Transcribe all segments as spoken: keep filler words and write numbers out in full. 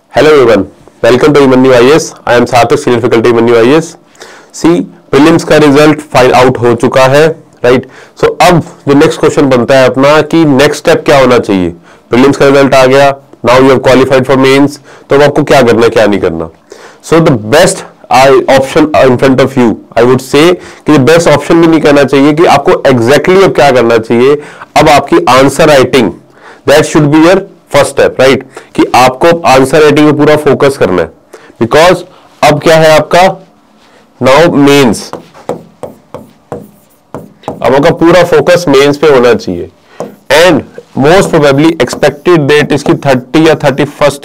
Hello everyone, welcome to Imanyu I A S. I am Sarthak, senior faculty Imanyu I A S. See, prelims का result file out हो चुका है, right? सो अब जो next question बनता है अपना कि नेक्स्ट स्टेप क्या होना चाहिए. प्रीलिम्स का रिजल्ट आ गया, now you have qualified for mains, तो अब आपको क्या करना है क्या नहीं करना. So the best option in front of you, I would say कि बेस्ट ऑप्शन भी नहीं करना चाहिए कि आपको एग्जैक्टली exactly अब क्या करना चाहिए. अब आपकी answer writing, that should be your first step, right? कि आपको आंसर राइटिंग पे पूरा फोकस करना है. बिकॉज अब क्या है आपका नाउ मेंस, अब आपका पूरा फोकस मेंस पे होना चाहिए. And most probably expected date इसकी थर्टी या थर्टी फर्स्ट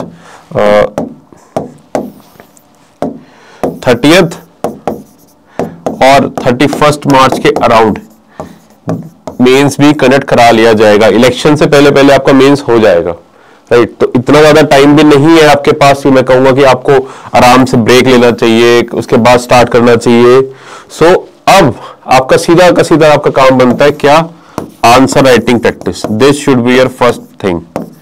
थर्टियथ और थर्टी फर्स्ट मार्च के अराउंड मेंस भी कंडक्ट करा लिया जाएगा. इलेक्शन से पहले पहले आपका मेंस हो जाएगा, राइट? तो इतना ज्यादा टाइम भी नहीं है आपके पास कि मैं कहूंगा कि आपको आराम से ब्रेक लेना चाहिए, उसके बाद स्टार्ट करना चाहिए. सो so, अब आपका सीधा का सीधा आपका काम बनता है क्या? Answer writing practice. This should be your first thing,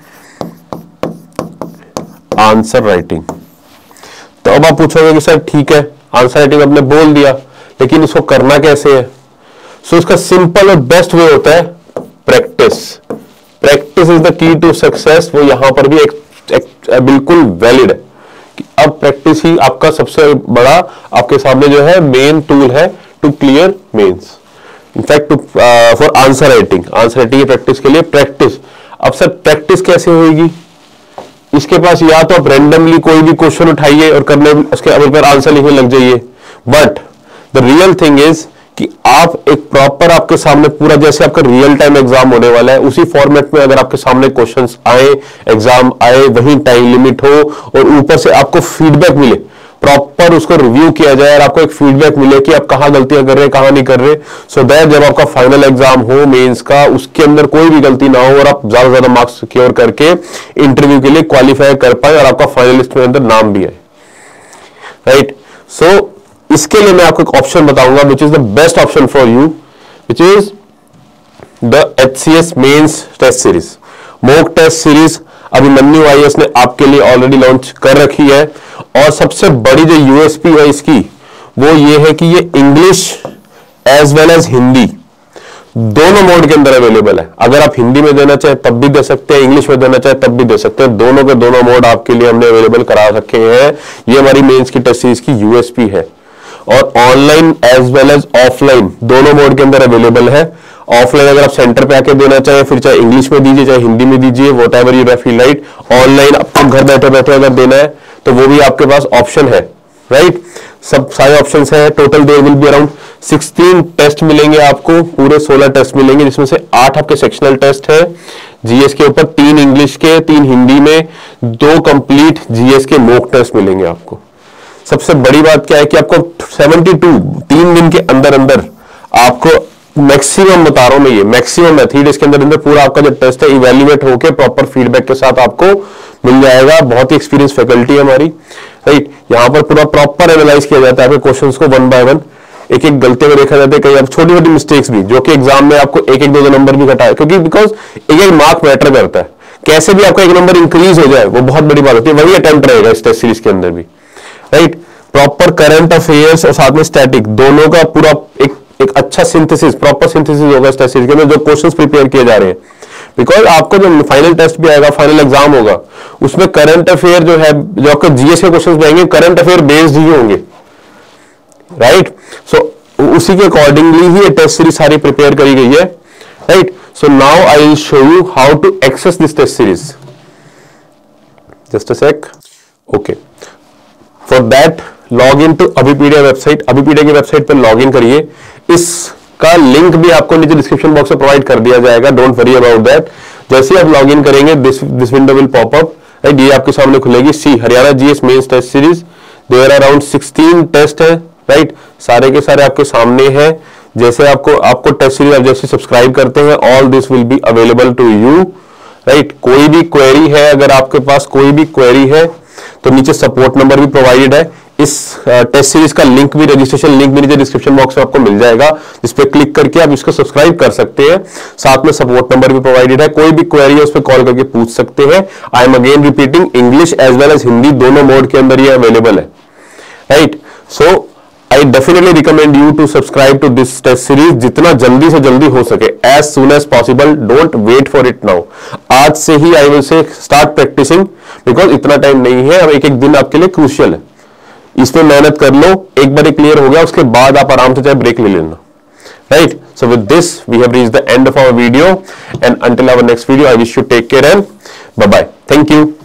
answer writing. तो अब आप पूछोगे कि सर ठीक है, आंसर राइटिंग आपने बोल दिया, लेकिन इसको करना कैसे है? सो so, इसका सिंपल और बेस्ट वे होता है practice. Practice is the key to success. वो यहां पर भी एक, एक, बिल्कुल वैलिड है कि अब प्रैक्टिस ही आपका सबसे बड़ा आपके सामने जो है मेन टूल है to clear mains. In fact for answer writing, answer writing की प्रैक्टिस के लिए प्रैक्टिस. अब सर प्रैक्टिस कैसे होगी? इसके पास या तो आप रैंडमली कोई भी क्वेश्चन उठाइए और करने उसके ऊपर आंसर लिखने लग जाइए. But the real thing is कि आप एक प्रॉपर आपके सामने पूरा जैसे आपका रियल टाइम एग्जाम होने वाला है उसी फॉर्मेट में अगर आपके सामने क्वेश्चंस आए, एग्जाम आए, वही टाइम लिमिट हो और ऊपर से आपको फीडबैक मिले, प्रॉपर उसको रिव्यू किया जाए और आपको एक फीडबैक मिले कि आप कहां गलतियां कर रहे हैं कहां नहीं कर रहे. सो दैट जब आपका फाइनल एग्जाम हो मेंस का, उसके अंदर कोई भी गलती ना हो और आप ज्यादा ज्यादा मार्क्स सिक्योर करके इंटरव्यू के लिए क्वालिफाई कर पाए और आपका फाइनल लिस्ट में अंदर नाम भी है, राइट? सो इसके लिए मैं आपको एक ऑप्शन बताऊंगा which is the best option for you, which is the HCS mains test series, mock test series. अभी इमन्यू आई ए एस ने आपके लिए ऑलरेडी लॉन्च कर रखी है. और सबसे बड़ी जो यूएसपी है इसकी वो ये है कि ये English as well as Hindi दोनों मोड के अंदर अवेलेबल है. अगर आप हिंदी में देना चाहे तब भी दे सकते हैं, इंग्लिश में देना चाहे तब भी दे सकते हैं. दोनों के दोनों मोड आपके लिए हमने अवेलेबल करा रखे हैं. ये हमारी मेंस की टेस्ट सीरीज की यूएसपी है. और online as well as offline दोनों मोड के अंदर अवेलेबल है. ऑफलाइन अगर आप सेंटर पे आके देना चाहे, फिर चाहे इंग्लिश में दीजिए चाहे हिंदी में दीजिए, whatever you feel right. Online आपको घर बैठे बैठे अगर देना है तो वो भी आपके पास ऑप्शन है, राइट? सब सारे ऑप्शंस है. Total there will be around sixteen test मिलेंगे आपको, पूरे सोलह टेस्ट मिलेंगे, जिसमें से आठ आपके सेक्शनल टेस्ट है जीएस के ऊपर, तीन इंग्लिश के, तीन हिंदी में, दो कंप्लीट जीएस के मॉक टेस्ट मिलेंगे आपको. सबसे बड़ी बात क्या है कि आपको बहत्तर तीन दिन के अंदर अंदर आपको मैक्सिमम बता रहा हूं मैं, ये मैक्सिमम है थ्री डेज के अंदर अंदर पूरा आपका जो टेस्ट है इवेल्युएट होकर प्रॉपर फीडबैक के साथ आपको मिल जाएगा. बहुत ही एक्सपीरियंस फैकल्टी है हमारी, राइट? यहां पर पूरा प्रॉपर एनालाइज किया जाता है आपके क्वेश्चंस को वन बाय वन, एक एक गलती में देखा जाता है, कई छोटी छोटी मिस्टेक्स भी जो कि एग्जाम में आपको एक एक दो दो नंबर भी घटाए, क्योंकि बिकॉज एक एक मार्क मैटर करता है. कैसे भी आपका एक नंबर इंक्रीज हो जाए वो बहुत बड़ी बात होती है. वही अटेम्प्ट रहेगा इस टेस्ट सीरीज के अंदर भी, राइट? प्रॉपर करंट अफेयर्स और साथ में स्टैटिक दोनों का पूरा एक एक अच्छा सिंथेसिस, प्रॉपर सिंथेसिस होगा इस टेस्ट सीरीज के अंदर जो क्वेश्चंस प्रिपेयर किए जा रहे हैं. बिकॉज आपको जो फाइनल टेस्ट भी आएगा, फाइनल एग्जाम होगा, उसमें करंट अफेयर जो है, जो आपके जीएस के क्वेश्चंस आएंगे करंट अफेयर बेस्ड ही होंगे, राइट? सो उसी के अकॉर्डिंगली ही ये टेस्ट सीरीज सारी प्रिपेयर करी गई है, right? So now I will show you how to access this test series. Just a sec. Okay, for that log in to Abhipedia website. Abhipedia की website पर लॉग इन करिए. इसका लिंक भी आपको नीचे डिस्क्रिप्शन बॉक्स में प्रोवाइड कर दिया जाएगा, डोंट वरी अबाउट दैट. जैसे आप लॉग इन करेंगे this this window will pop up, right? ये आपके सामने खुलेगी. See Haryana GS mains test series, there are around sixteen test है, राइट? सारे के सारे आपके सामने हैं. जैसे आपको आपको टेस्ट सीरीज आप जैसे सब्सक्राइब करते हैं, all this will be available to you, right? कोई भी क्वेरी है, अगर आपके पास कोई भी क्वेरी है तो नीचे सपोर्ट नंबर भी प्रोवाइडेड है. इस टेस्ट सीरीज का लिंक भी, रजिस्ट्रेशन लिंक भी नीचे डिस्क्रिप्शन बॉक्स में आपको मिल जाएगा, जिस पे क्लिक करके आप इसको सब्सक्राइब कर सकते हैं। साथ में सपोर्ट नंबर भी प्रोवाइडेड है, कोई भी क्वेरी है उस पर कॉल करके पूछ सकते हैं। I am again repeating, English as well as Hindi दोनों मोड के अंदर ये अवेलेबल है, right. So I definitely recommend you to subscribe to this test series जितना जल्दी से जल्दी हो सके, as soon as possible. Don't wait for it now. आज से ही I will say start practicing because इतना टाइम नहीं है, अब एक एक दिन आपके लिए क्रूशियल है, इसमें मेहनत कर लो। एक बार क्लियर हो गया उसके बाद आप आराम से चाहे ब्रेक ले लेना, right. So with this we have reached the end of our video and until our next video I wish you take care and bye bye. Thank you.